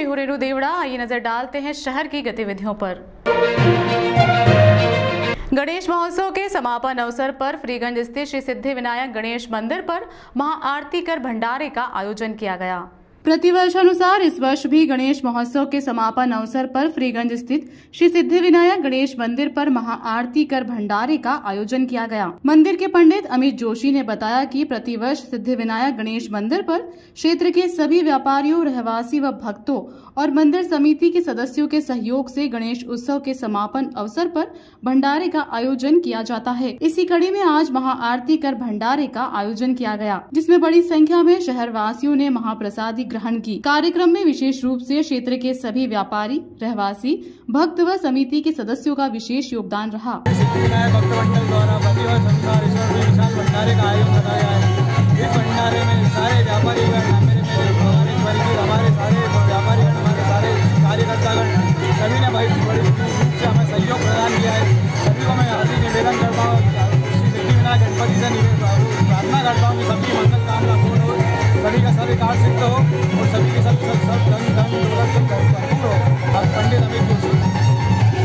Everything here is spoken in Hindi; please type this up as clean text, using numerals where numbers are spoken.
मैं हूं रेणु देवड़ा। आइए नजर डालते हैं शहर की गतिविधियों पर। गणेश महोत्सव के समापन अवसर पर फ्रीगंज स्थित श्री सिद्धिविनायक गणेश मंदिर पर महाआरती कर भंडारे का आयोजन किया गया। प्रतिवर्ष अनुसार इस वर्ष भी गणेश महोत्सव के समापन अवसर पर फ्रीगंज स्थित श्री सिद्धिविनायक गणेश मंदिर पर महाआरती कर भंडारे का आयोजन किया गया। मंदिर के पंडित अमित जोशी ने बताया कि प्रतिवर्ष सिद्धिविनायक गणेश मंदिर पर क्षेत्र के सभी व्यापारियों, रहवासी व भक्तों और मंदिर समिति के सदस्यों के सहयोग से गणेश उत्सव के समापन अवसर पर भंडारे का आयोजन किया जाता है। इसी कड़ी में आज महाआरती कर भंडारे का आयोजन किया गया, जिसमें बड़ी संख्या में शहर वासियों ने महाप्रसादी ग्रहण की। कार्यक्रम में विशेष रूप से क्षेत्र के सभी व्यापारी, रहवासी, भक्त व समिति के सदस्यों का विशेष योगदान रहा। भक्त मंडल द्वारा भंडारे का आयोजन किया गया है। इस भंडारे में सारे व्यापारी हमारे सारे व्यापारी हमारे सारे कार्यकर्तागण सभी ने भाई बड़ी रूप से हमें सहयोग प्रदान किया है। सभी को मैं हार्दिक निवेदन करता हूँ, श्री सिद्धिविनायक गणपति से प्रार्थना करता हूँ कि सबकी मंगल कामना पूर्ण हो, सभी का सभी कार्य सिद्ध हो और सभी के सब धन दौलत सब